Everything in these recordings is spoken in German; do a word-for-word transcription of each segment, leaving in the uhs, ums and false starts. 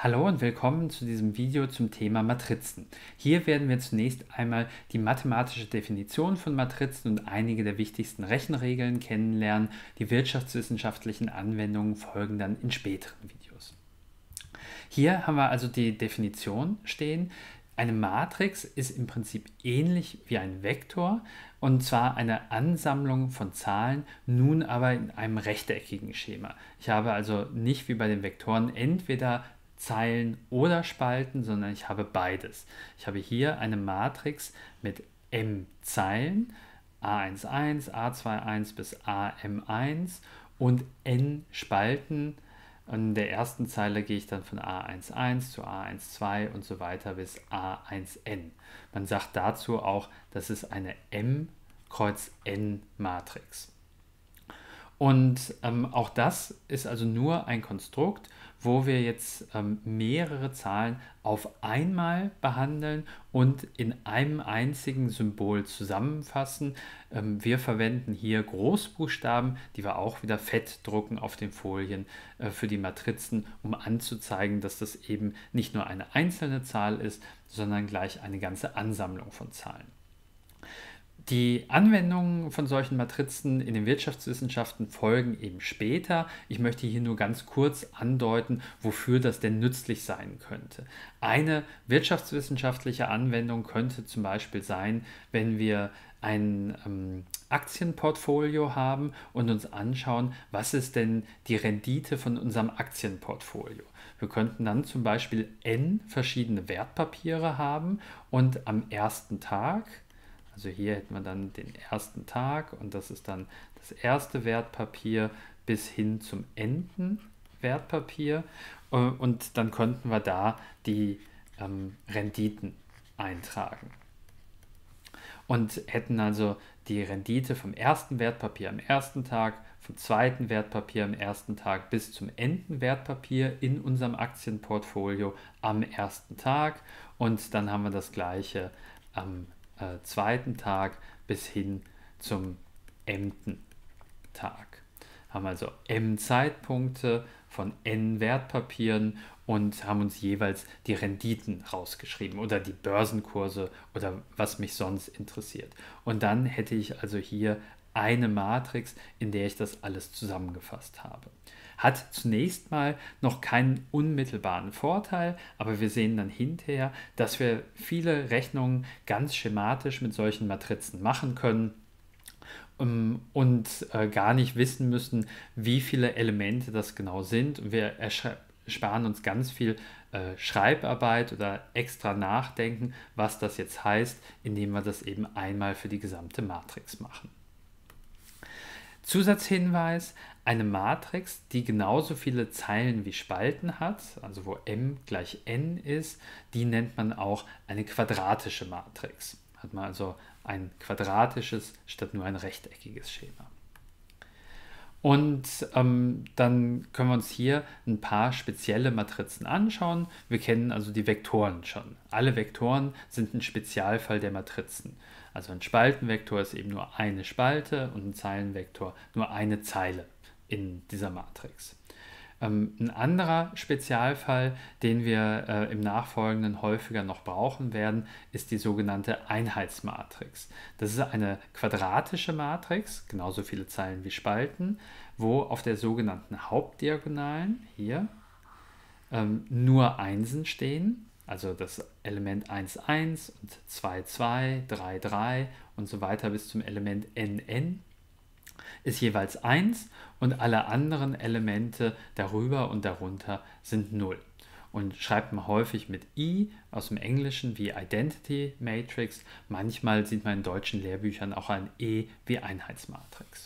Hallo und willkommen zu diesem Video zum Thema Matrizen. Hier werden wir zunächst einmal die mathematische Definition von Matrizen und einige der wichtigsten Rechenregeln kennenlernen. Die wirtschaftswissenschaftlichen Anwendungen folgen dann in späteren Videos. Hier haben wir also die Definition stehen. Eine Matrix ist im Prinzip ähnlich wie ein Vektor, und zwar eine Ansammlung von Zahlen, nun aber in einem rechteckigen Schema. Ich habe also nicht wie bei den Vektoren entweder Zeilen oder Spalten, sondern ich habe beides. Ich habe hier eine Matrix mit m Zeilen, A eins eins, A zwei eins bis A M eins und n Spalten. In der ersten Zeile gehe ich dann von A eins eins zu A eins zwei und so weiter bis A eins n. Man sagt dazu auch, das ist eine M Kreuz n Matrix. Und ähm, auch das ist also nur ein Konstrukt, wo wir jetzt ähm, mehrere Zahlen auf einmal behandeln und in einem einzigen Symbol zusammenfassen. Ähm, wir verwenden hier Großbuchstaben, die wir auch wieder fett drucken auf den Folien äh, für die Matrizen, um anzuzeigen, dass das eben nicht nur eine einzelne Zahl ist, sondern gleich eine ganze Ansammlung von Zahlen. Die Anwendungen von solchen Matrizen in den Wirtschaftswissenschaften folgen eben später. Ich möchte hier nur ganz kurz andeuten, wofür das denn nützlich sein könnte. Eine wirtschaftswissenschaftliche Anwendung könnte zum Beispiel sein, wenn wir ein ähm, Aktienportfolio haben und uns anschauen, was ist denn die Rendite von unserem Aktienportfolio. Wir könnten dann zum Beispiel n verschiedene Wertpapiere haben und am ersten Tag, also hier hätten wir dann den ersten Tag und das ist dann das erste Wertpapier bis hin zum enden Wertpapier, und dann könnten wir da die ähm, Renditen eintragen und hätten also die Rendite vom ersten Wertpapier am ersten Tag, vom zweiten Wertpapier am ersten Tag bis zum enden Wertpapier in unserem Aktienportfolio am ersten Tag, und dann haben wir das gleiche am Äh, zweiten Tag bis hin zum m-ten Tag. Haben also m Zeitpunkte von n Wertpapieren und haben uns jeweils die Renditen rausgeschrieben oder die Börsenkurse oder was mich sonst interessiert. Und dann hätte ich also hier eine Matrix, in der ich das alles zusammengefasst habe. Hat zunächst mal noch keinen unmittelbaren Vorteil, aber wir sehen dann hinterher, dass wir viele Rechnungen ganz schematisch mit solchen Matrizen machen können um, und äh, gar nicht wissen müssen, wie viele Elemente das genau sind. Und wir ersparen uns ganz viel äh, Schreibarbeit oder extra Nachdenken, was das jetzt heißt, indem wir das eben einmal für die gesamte Matrix machen. Zusatzhinweis: Eine Matrix, die genauso viele Zeilen wie Spalten hat, also wo m gleich n ist, die nennt man auch eine quadratische Matrix. Hat man also ein quadratisches statt nur ein rechteckiges Schema. Und ähm, dann können wir uns hier ein paar spezielle Matrizen anschauen. Wir kennen also die Vektoren schon. Alle Vektoren sind ein Spezialfall der Matrizen. Also ein Spaltenvektor ist eben nur eine Spalte und ein Zeilenvektor nur eine Zeile in dieser Matrix. Ähm, ein anderer Spezialfall, den wir äh, im Nachfolgenden häufiger noch brauchen werden, ist die sogenannte Einheitsmatrix. Das ist eine quadratische Matrix, genauso viele Zeilen wie Spalten, wo auf der sogenannten Hauptdiagonalen hier ähm, nur Einsen stehen. Also das Element eins eins und zwei zwei, drei drei und so weiter bis zum Element n n ist jeweils eins und alle anderen Elemente darüber und darunter sind null. Und schreibt man häufig mit I aus dem Englischen wie Identity Matrix. Manchmal sieht man in deutschen Lehrbüchern auch ein E wie Einheitsmatrix.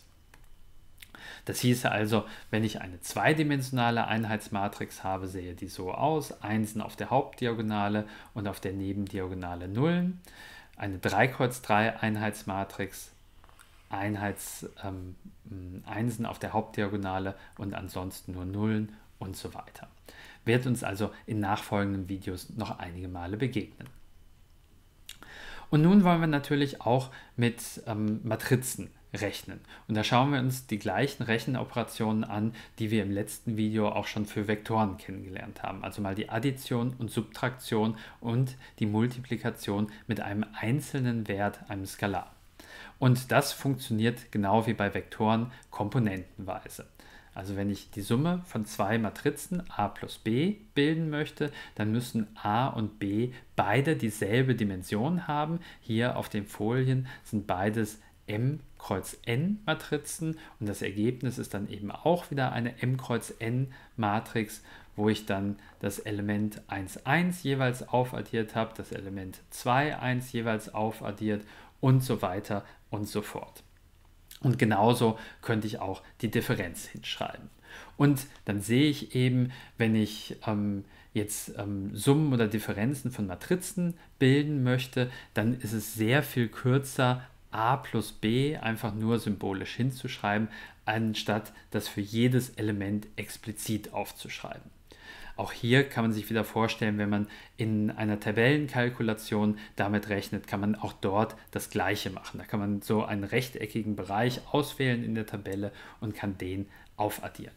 Das hieße also, wenn ich eine zweidimensionale Einheitsmatrix habe, sehe die so aus: Einsen auf der Hauptdiagonale und auf der Nebendiagonale Nullen. Eine drei Kreuz drei Einheitsmatrix, Einheits, ähm, Einsen auf der Hauptdiagonale und ansonsten nur Nullen und so weiter. Wird uns also in nachfolgenden Videos noch einige Male begegnen. Und nun wollen wir natürlich auch mit ähm, Matrizen rechnen. Und da schauen wir uns die gleichen Rechenoperationen an, die wir im letzten Video auch schon für Vektoren kennengelernt haben. Also mal die Addition und Subtraktion und die Multiplikation mit einem einzelnen Wert, einem Skalar. Und das funktioniert genau wie bei Vektoren komponentenweise. Also wenn ich die Summe von zwei Matrizen a plus b bilden möchte, dann müssen a und b beide dieselbe Dimension haben. Hier auf den Folien sind beides M Kreuz N Matrizen und das Ergebnis ist dann eben auch wieder eine M Kreuz N Matrix, wo ich dann das Element eins, eins jeweils aufaddiert habe, das Element zwei, eins jeweils aufaddiert und so weiter und so fort. Und genauso könnte ich auch die Differenz hinschreiben. Und dann sehe ich eben, wenn ich ähm, jetzt ähm, Summen oder Differenzen von Matrizen bilden möchte, dann ist es sehr viel kürzer, a plus b einfach nur symbolisch hinzuschreiben, anstatt das für jedes Element explizit aufzuschreiben. Auch hier kann man sich wieder vorstellen, wenn man in einer Tabellenkalkulation damit rechnet, kann man auch dort das Gleiche machen. Da kann man so einen rechteckigen Bereich auswählen in der Tabelle und kann den aufaddieren.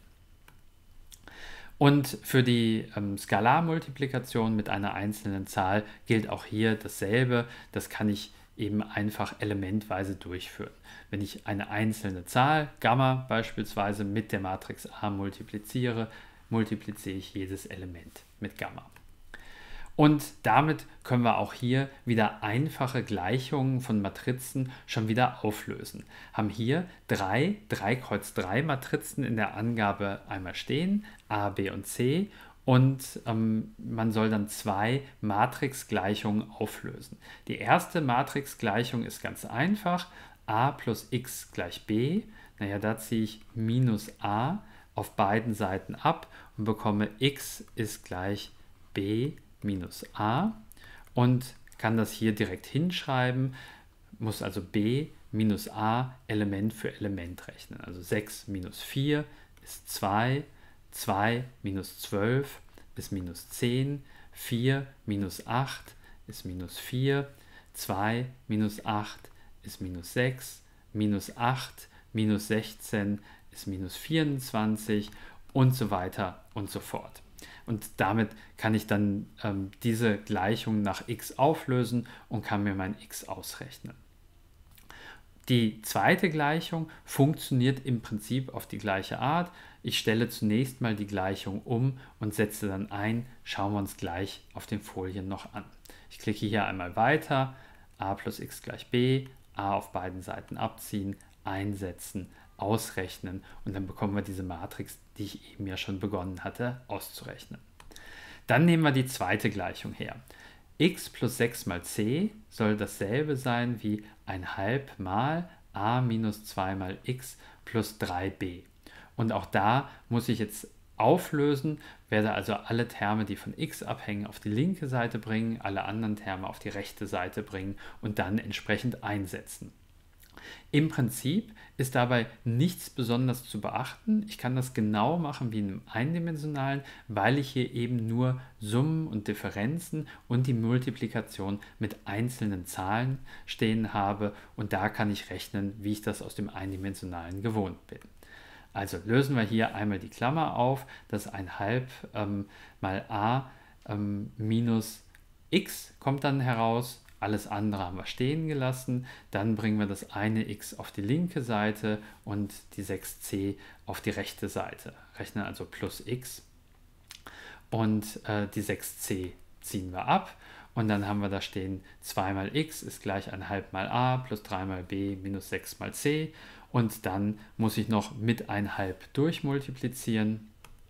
Und für die ähm, Skalarmultiplikation mit einer einzelnen Zahl gilt auch hier dasselbe. Das kann ich eben einfach elementweise durchführen. Wenn ich eine einzelne Zahl, Gamma beispielsweise, mit der Matrix A multipliziere, multipliziere ich jedes Element mit Gamma. Und damit können wir auch hier wieder einfache Gleichungen von Matrizen schon wieder auflösen. Haben hier drei drei Kreuz drei Matrizen in der Angabe einmal stehen, A, B und C. Und ähm, man soll dann zwei Matrixgleichungen auflösen. Die erste Matrixgleichung ist ganz einfach. A plus x gleich b. Naja, da ziehe ich minus a auf beiden Seiten ab und bekomme x ist gleich b minus a und kann das hier direkt hinschreiben, muss also b minus a Element für Element rechnen. Also sechs minus vier ist zwei, zwei minus zwölf ist minus zehn, vier minus acht ist minus vier, zwei minus acht ist minus sechs, minus acht minus sechzehn ist minus vierundzwanzig und so weiter und so fort. Und damit kann ich dann ähm, diese Gleichung nach x auflösen und kann mir mein x ausrechnen. Die zweite Gleichung funktioniert im Prinzip auf die gleiche Art. Ich stelle zunächst mal die Gleichung um und setze dann ein. Schauen wir uns gleich auf den Folien noch an. Ich klicke hier einmal weiter. A plus x gleich b. A auf beiden Seiten abziehen, einsetzen, ausrechnen und dann bekommen wir diese Matrix, die ich eben ja schon begonnen hatte auszurechnen. Dann nehmen wir die zweite Gleichung her. X plus sechs mal c soll dasselbe sein wie ein halb mal a minus zwei mal x plus drei b. Und auch da muss ich jetzt auflösen, werde also alle Terme, die von x abhängen, auf die linke Seite bringen, alle anderen Terme auf die rechte Seite bringen und dann entsprechend einsetzen. Im Prinzip ist dabei nichts besonders zu beachten. Ich kann das genau machen wie in einem eindimensionalen, weil ich hier eben nur Summen und Differenzen und die Multiplikation mit einzelnen Zahlen stehen habe und da kann ich rechnen, wie ich das aus dem eindimensionalen gewohnt bin. Also lösen wir hier einmal die Klammer auf, das ist ein halb ähm, mal a ähm, minus x kommt dann heraus. Alles andere haben wir stehen gelassen. Dann bringen wir das eine x auf die linke Seite und die sechs c auf die rechte Seite. Rechnen also plus x und äh, die sechs c ziehen wir ab. Und dann haben wir da stehen zwei mal x ist gleich ein halb mal a plus drei mal b minus sechs mal c. Und dann muss ich noch mit ein halb durchmultiplizieren.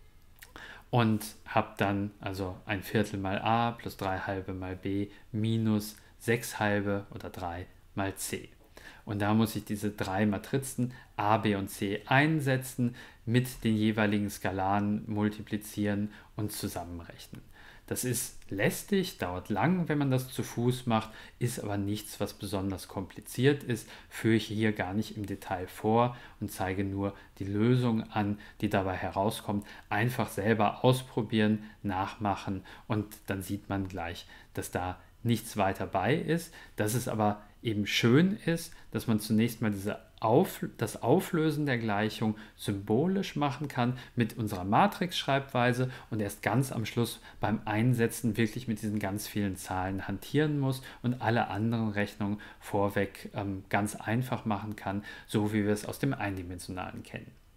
Und habe dann also ein Viertel mal a plus drei halbe mal b minus sechs halbe oder drei mal c. Und da muss ich diese drei Matrizen a, b und c einsetzen, mit den jeweiligen Skalaren multiplizieren und zusammenrechnen. Das ist lästig, dauert lang, wenn man das zu Fuß macht, ist aber nichts, was besonders kompliziert ist, führe ich hier gar nicht im Detail vor und zeige nur die Lösung an, die dabei herauskommt. Einfach selber ausprobieren, nachmachen und dann sieht man gleich, dass da nichts weiter bei ist, dass es aber eben schön ist, dass man zunächst mal diese auf, das Auflösen der Gleichung symbolisch machen kann mit unserer Matrix-Schreibweise und erst ganz am Schluss beim Einsetzen wirklich mit diesen ganz vielen Zahlen hantieren muss und alle anderen Rechnungen vorweg ähm, ganz einfach machen kann, so wie wir es aus dem Eindimensionalen kennen.